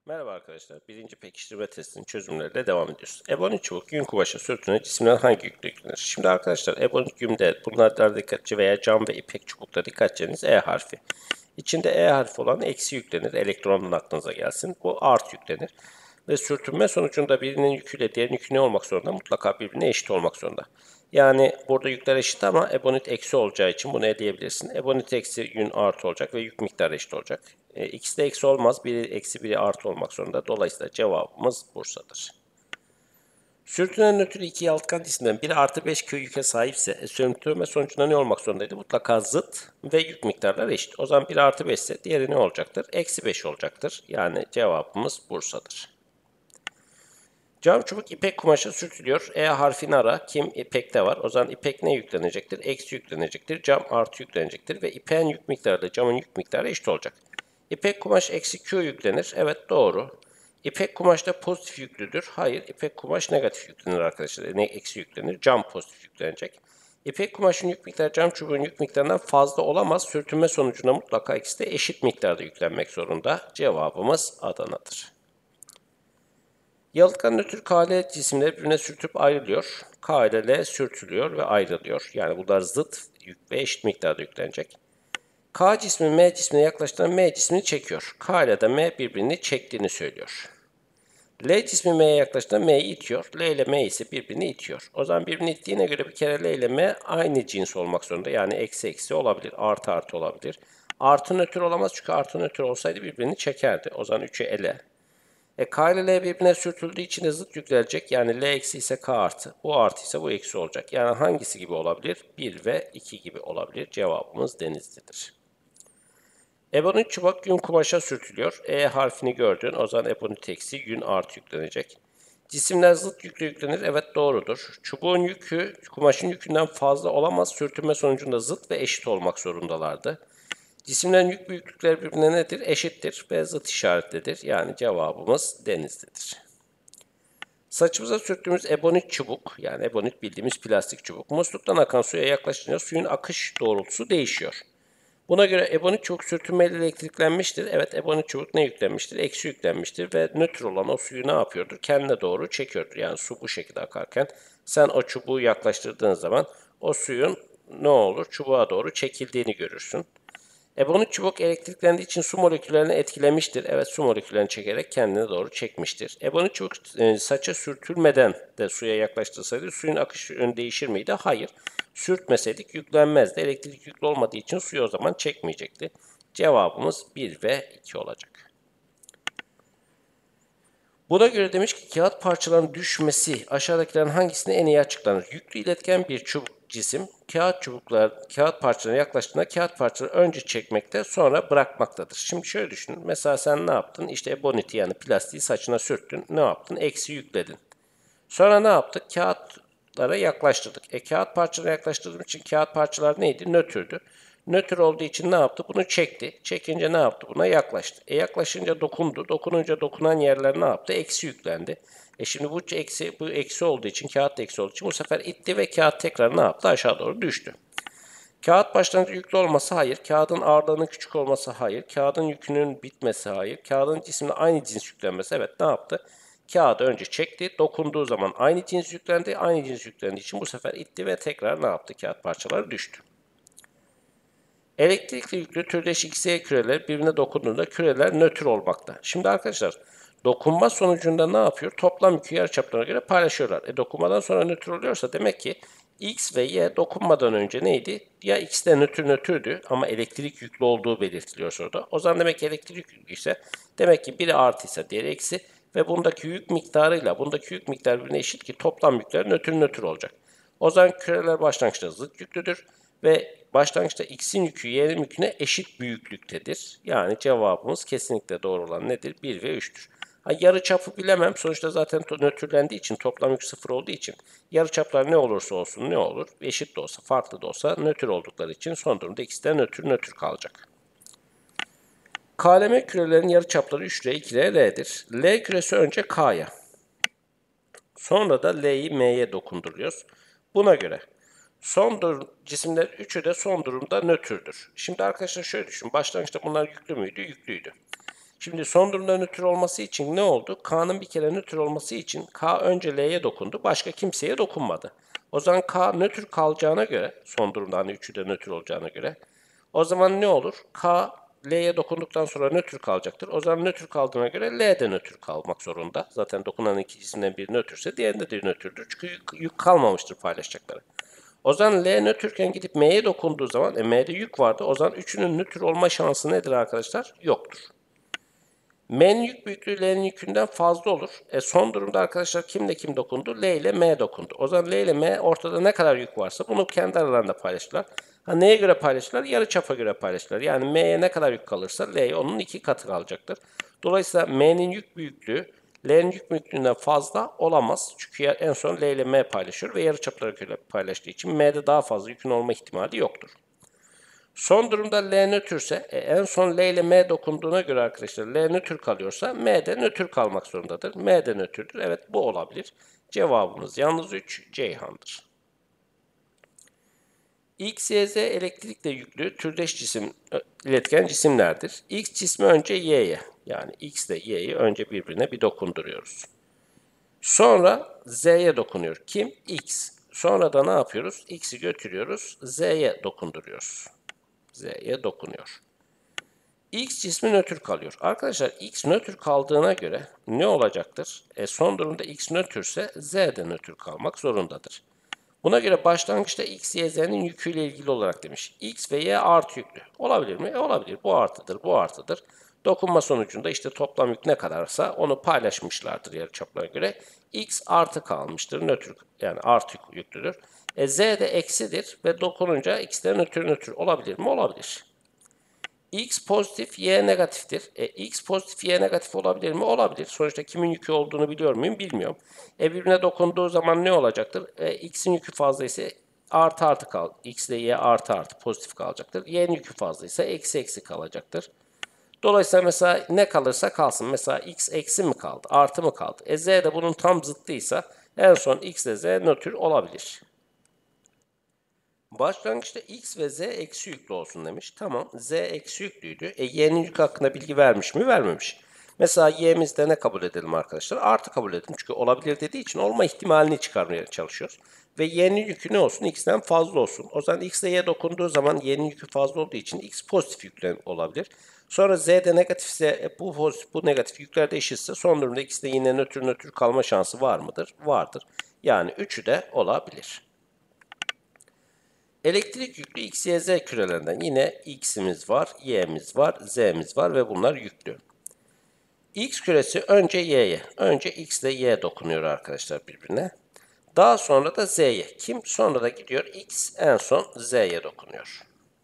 Merhaba arkadaşlar. Birinci pekiştirme testinin çözümleriyle devam ediyoruz. Ebonik çubuk yün kumaşa sürtünen cisimden hangi yükle yüklenir? Şimdi arkadaşlar ebonik yünde bunlardan dikkatçi veya cam ve ipek çubukta dikkat edeceğiniz E harfi. İçinde E harfi olan eksi yüklenir. Elektronun aklınıza gelsin. Bu artı yüklenir. Ve sürtünme sonucunda birinin yüküyle diğerinin yükü ne olmak zorunda? Mutlaka birbirine eşit olmak zorunda. Yani burada yükler eşit ama ebonit eksi olacağı için bunu eleyebilirsin. Ebonit eksi yün artı olacak ve yük miktarı eşit olacak. İkisi de eksi olmaz. Biri eksi biri artı olmak zorunda. Dolayısıyla cevabımız Bursa'dır. Sürtünen nötr iki yalıtkan cisimden biri artı 5 Q yüke sahipse sürtünme sonucunda ne olmak zorundaydı? Mutlaka zıt ve yük miktarları eşit. O zaman 1 artı 5 ise diğeri ne olacaktır? Eksi 5 olacaktır. Yani cevabımız Bursa'dır. Cam çubuk ipek kumaşa sürtülüyor. E harfini ara. Kim? İpekte var. O zaman ipek ne yüklenecektir? Eksi yüklenecektir. Cam artı yüklenecektir. Ve ipeğin yük miktarı da camın yük miktarı eşit olacak. İpek kumaş eksi Q yüklenir. Evet doğru. İpek kumaş da pozitif yüklüdür. Hayır. İpek kumaş negatif yüklenir arkadaşlar. Ne eksi yüklenir? Cam pozitif yüklenecek. İpek kumaşın yük miktarı cam çubuğun yük miktarından fazla olamaz. Sürtünme sonucunda mutlaka ikisi de eşit miktarda yüklenmek zorunda. Cevabımız Adana'dır. Yalıtkan nötr K, cisimleri birbirine sürtüp ayrılıyor. K ile L sürtülüyor ve ayrılıyor. Yani bunlar zıt yük ve eşit miktarda yüklenecek. K cismi M cismine yaklaştığında M cismini çekiyor. K ile de M birbirini çektiğini söylüyor. L cismi M'ye yaklaştığında M'yi itiyor. L ile M ise birbirini itiyor. O zaman birbirini ittiğine göre bir kere L ile M aynı cins olmak zorunda. Yani eksi eksi olabilir, artı artı olabilir. Artı nötr olamaz çünkü artı nötr olsaydı birbirini çekerdi. O zaman 3'ü ele. K ile L birbirine sürtüldüğü için de zıt yüklenecek. Yani L eksi ise K artı. Bu artı ise bu eksi olacak. Yani hangisi gibi olabilir? 1 ve 2 gibi olabilir. Cevabımız Denizli'dir. Ebonit çubuk yün kumaşa sürtülüyor. E harfini gördün. O zaman ebonit eksi yün artı yüklenecek. Cisimler zıt yüklü yüklenir. Evet doğrudur. Çubuğun yükü kumaşın yükünden fazla olamaz. Sürtünme sonucunda zıt ve eşit olmak zorundalardı. Cisimlerin yük büyüklükleri birbirine nedir? Eşittir ve zıt işaretlidir. Yani cevabımız Denizli'dir. Saçımıza sürttüğümüz ebonit çubuk, yani ebonit bildiğimiz plastik çubuk, musluktan akan suya yaklaşınca suyun akış doğrultusu değişiyor. Buna göre ebonit çubuk sürtünmeyle elektriklenmiştir. Evet, ebonit çubuk ne yüklenmiştir? Eksi yüklenmiştir ve nötr olan o suyu ne yapıyordur? Kendine doğru çekiyordur. Yani su bu şekilde akarken sen o çubuğu yaklaştırdığın zaman o suyun ne olur? Çubuğa doğru çekildiğini görürsün. Ebonit çubuk elektriklendiği için su moleküllerini etkilemiştir. Evet, su moleküllerini çekerek kendine doğru çekmiştir. Ebonit çubuk saça sürtülmeden de suya yaklaştırsaydı suyun akış yönü değişir miydi? Hayır. Sürtmeseydik yüklenmezdi. Elektrik yüklü olmadığı için suyu o zaman çekmeyecekti. Cevabımız 1 ve 2 olacak. Buna göre demiş ki kağıt parçalarının düşmesi aşağıdakilerin hangisine en iyi açıklanır? Yüklü iletken bir çubuk cisim kağıt parçalarına yaklaştığında kağıt parçaları önce çekmekte sonra bırakmaktadır. Şimdi şöyle düşünün. Mesela sen ne yaptın? İşte eboniti yani plastiği saçına sürttün. Ne yaptın? Eksi yükledin. Sonra ne yaptık? Kağıtlara yaklaştırdık. Kağıt parçalarına yaklaştırdığım için kağıt parçalar neydi? Nötrdü. Nötr olduğu için ne yaptı? Bunu çekti. Çekince ne yaptı? Buna yaklaştı. Yaklaşınca dokundu. Dokununca dokunan yerler ne yaptı? Eksi yüklendi. Şimdi bu eksi olduğu için, kağıt da eksi olduğu için bu sefer itti ve kağıt tekrar ne yaptı? Aşağı doğru düştü. Kağıt başlangıcı yüklü olması hayır. Kağıdın ağırlığının küçük olması hayır. Kağıdın yükünün bitmesi hayır. Kağıdın cismine aynı cins yüklenmesi evet ne yaptı? Kağıdı önce çekti. Dokunduğu zaman aynı cins yüklendi. Aynı cins yüklendiği için bu sefer itti ve tekrar ne yaptı? Kağıt parçaları düştü. Elektrikli yüklü türdeş X-Y küreler birbirine dokunduğunda küreler nötr olmakta. Şimdi arkadaşlar dokunma sonucunda ne yapıyor? Toplam yükü yarıçaplarına göre paylaşıyorlar. Dokunmadan sonra nötr oluyorsa demek ki X ve Y dokunmadan önce neydi? Ya X de nötrdü ama elektrik yüklü olduğu belirtiliyor soruda. O zaman demek ki elektrik yüklü ise demek ki biri artıysa diğeri eksi ve bundaki yük miktarıyla bundaki yük miktarı birbirine eşit ki toplam yükler nötr olacak. O zaman küreler başlangıçta zıt yüklüdür ve başlangıçta X'in yükü Y'nin yüküne eşit büyüklüktedir. Yani cevabımız kesinlikle doğru olan nedir? 1 ve 3'tür. Yarıçapı bilemem. Sonuçta zaten nötrlendiği için toplam yük 0 olduğu için yarıçaplar ne olursa olsun ne olur? Eşit de olsa farklı da olsa nötr oldukları için son durumda ikisi de nötr kalacak. KLM kürelerin yarıçapları 3R, 2R, R'dir. L küresi önce K'ya. Sonra da L'yi M'ye dokunduruyoruz. Buna göre cisimler üçü de son durumda nötrdür. Şimdi arkadaşlar şöyle düşün. Başlangıçta bunlar yüklü müydü? Yüklüydü. Şimdi son durumda nötr olması için ne oldu? K'nın bir kere nötr olması için K önce L'ye dokundu. Başka kimseye dokunmadı. O zaman K nötr kalacağına göre, son durumda hani 3'ü de nötr olacağına göre, o zaman ne olur? K L'ye dokunduktan sonra nötr kalacaktır. O zaman nötr kaldığına göre L de nötr kalmak zorunda. Zaten dokunan iki cisimden biri nötrse diğerinde de nötrdür. Çünkü yük kalmamıştır paylaşacakları. O zaman L nötrken gidip M'ye dokunduğu zaman M'de yük vardı. O zaman üçünün nötr olma şansı nedir arkadaşlar? Yoktur. M'nin yük büyüklüğü L'nin yükünden fazla olur. Son durumda arkadaşlar kimle kim dokundu? L ile M dokundu. O zaman L ile M ortada ne kadar yük varsa bunu kendi aralarında paylaşırlar. Neye göre paylaşırlar? Yarıçapa göre paylaşırlar. Yani M'ye ne kadar yük kalırsa L'ye onun 2 katı kalacaktır. Dolayısıyla M'nin yük büyüklüğü L'nin yük büyüklüğünden fazla olamaz. Çünkü en son L ile M paylaşıyor ve yarıçaplara göre paylaştığı için M'de daha fazla yükün olma ihtimali yoktur. Son durumda L nötrse en son L ile M dokunduğuna göre arkadaşlar L nötr kalıyorsa M de nötr kalmak zorundadır. M de nötrdür. Evet bu olabilir. Cevabımız yalnız 3 Ceyhan'dır. X, Y, Z elektrikle yüklü türdeş cisim, iletken cisimlerdir. X cismi önce Y'ye yani X ile Y'yi önce birbirine bir dokunduruyoruz. Sonra Z'ye dokunuyor. Kim? X. Sonra da ne yapıyoruz? X'i götürüyoruz. Z'ye dokunduruyoruz. Z'ye dokunuyor. X cismi nötr kalıyor. Arkadaşlar X nötr kaldığına göre ne olacaktır? Son durumda X nötrse Z de nötr kalmak zorundadır. Buna göre başlangıçta X, Y, Z'nin yüküyle ilgili olarak demiş. X ve Y artı yüklü. Olabilir mi? Olabilir. Bu artıdır, bu artıdır. Dokunma sonucunda işte toplam yük ne kadarsa onu paylaşmışlardır yarıçaplara göre. X artı kalmıştır. Nötr yani artı yüklüdür. Z de eksidir ve dokununca X de nötr olabilir mi? Olabilir. X pozitif, Y negatiftir. X pozitif, Y negatif olabilir mi? Olabilir. Sonuçta kimin yükü olduğunu biliyor muyum? Bilmiyorum. Birbirine dokunduğu zaman ne olacaktır? X'in yükü fazla ise artı artı kal. X ile Y artı artı pozitif kalacaktır. Y'nin yükü fazla ise eksi eksi kalacaktır. Dolayısıyla mesela ne kalırsa kalsın. Mesela X eksi mi kaldı? Artı mı kaldı? Z de bunun tam zıttıysa en son X ile Z nötr olabilir. Başlangıçta X ve Z eksi yüklü olsun demiş. Tamam. Z eksi yüklüydü. Y'nin yük hakkında bilgi vermiş mi? Vermemiş. Mesela Y'mizde ne kabul edelim arkadaşlar? Artı kabul edelim. Çünkü olabilir dediği için olma ihtimalini çıkarmaya çalışıyoruz. Ve Y'nin yükü ne olsun? X'ten fazla olsun. O zaman X ile Y dokunduğu zaman Y'nin yükü fazla olduğu için X pozitif yüklü olabilir. Sonra Z de negatifse bu pozitif bu negatif yükler de eşitse son durumda X'de yine nötr kalma şansı var mıdır? Vardır. Yani 3'ü de olabilir. Elektrik yüklü X, Y, Z kürelerinden yine X'imiz var, Y'miz var, Z'miz var ve bunlar yüklü. X küresi önce Y'ye, önce X ile Y dokunuyor arkadaşlar birbirine. Daha sonra da Z'ye. Kim? Sonra da gidiyor X en son Z'ye dokunuyor.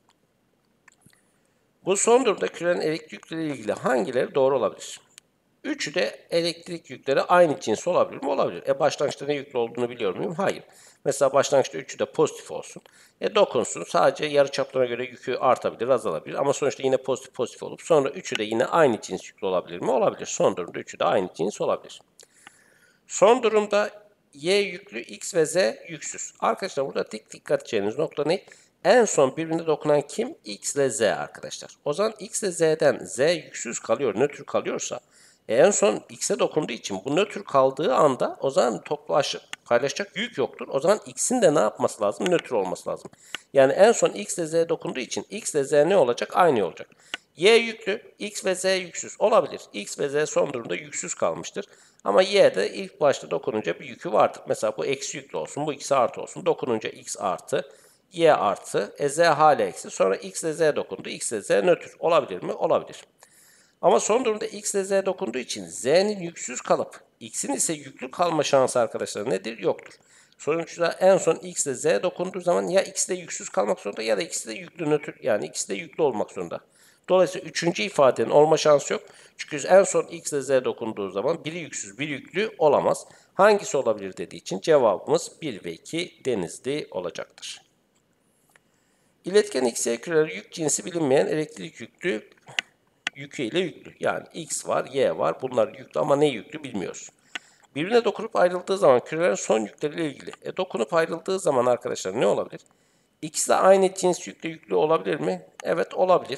Bu son durumda kürenin elektrik yükleri ile ilgili hangileri doğru olabilir? Üçü de elektrik yükleri aynı cins olabilir mi? Olabilir. Başlangıçta ne yüklü olduğunu biliyor muyum? Hayır. Mesela başlangıçta üçü de pozitif olsun. Dokunsun. Sadece yarıçaplarına göre yükü artabilir, azalabilir. Ama sonuçta yine pozitif olup sonra üçü de yine aynı cins yüklü olabilir mi? Olabilir. Son durumda üçü de aynı cins olabilir. Son durumda Y yüklü, X ve Z yüksüz. Arkadaşlar burada dikkat edeceğiniz nokta ne? En son birbirine dokunan kim? X ile Z arkadaşlar. O zaman X ile Z'den Z yüksüz kalıyor, nötr kalıyorsa en son X'e dokunduğu için bu nötr kaldığı anda o zaman paylaşacak yük yoktur. O zaman X'in de ne yapması lazım? Nötr olması lazım. Yani en son X ile Z dokunduğu için X ile Z ne olacak? Aynı olacak. Y yüklü, X ve Z yüksüz olabilir. X ve Z son durumda yüksüz kalmıştır. Ama Y'de ilk başta dokununca bir yükü vardır. Mesela bu eksi yüklü olsun, bu X artı olsun. Dokununca X artı, Y artı, Z hala eksi. Sonra X ile Z dokundu. X ile Z nötr olabilir mi? Olabilir. Ama son durumda X ile Z dokunduğu için Z'nin yüksüz kalıp X'in ise yüklü kalma şansı arkadaşlar nedir? Yoktur. Sonuçta en son X ile Z dokunduğu zaman ya X ile yüksüz kalmak zorunda ya da X ile yüklü nötr yani X ile yüklü olmak zorunda. Dolayısıyla üçüncü ifadenin olma şansı yok. Çünkü en son X ile Z dokunduğu zaman biri yüksüz, biri yüklü olamaz. Hangisi olabilir dediği için cevabımız 1 ve 2 Denizli olacaktır. İletken X, Y küreleri yük cinsi bilinmeyen elektrik yükü ile yüklü. Yani X var, Y var. Bunlar yüklü ama ne yüklü bilmiyoruz. Birbirine dokunup ayrıldığı zaman kürelerin son yükleriyle ilgili. Dokunup ayrıldığı zaman arkadaşlar ne olabilir? İkisi de aynı cins yüklü olabilir mi? Evet olabilir.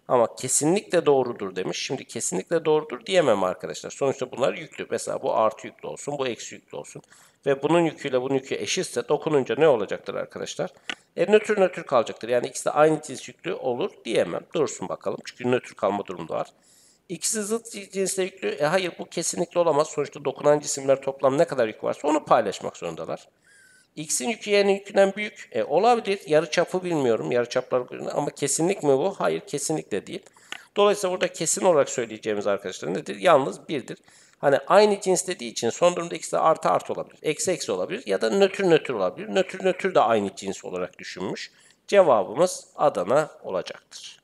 Ama kesinlikle doğrudur demiş. Şimdi kesinlikle doğrudur diyemem arkadaşlar. Sonuçta bunlar yüklü. Mesela bu artı yüklü olsun, bu eksi yüklü olsun. Ve bunun yüküyle bunun yükü eşitse dokununca ne olacaktır arkadaşlar? Nötr nötr kalacaktır. Yani ikisi de aynı cins yüklü olur diyemem. Dursun bakalım. Çünkü nötr kalma durumu da var. İkisi zıt cinsle yüklü. Hayır bu kesinlikle olamaz. Sonuçta dokunan cisimler toplam ne kadar yük varsa onu paylaşmak zorundalar. X'in yükü Y'nin yükünden büyük. Olabilir. Yarıçapı bilmiyorum. Yarıçaplar ama kesinlik mi bu? Hayır kesinlikle değil. Dolayısıyla burada kesin olarak söyleyeceğimiz arkadaşlar nedir? Yalnız birdir. Hani aynı cins dediği için son durumda ikisi de artı artı olabilir. Eksi eksi olabilir. Ya da nötr nötr olabilir. Nötr nötr de aynı cins olarak düşünmüş. Cevabımız Adana olacaktır.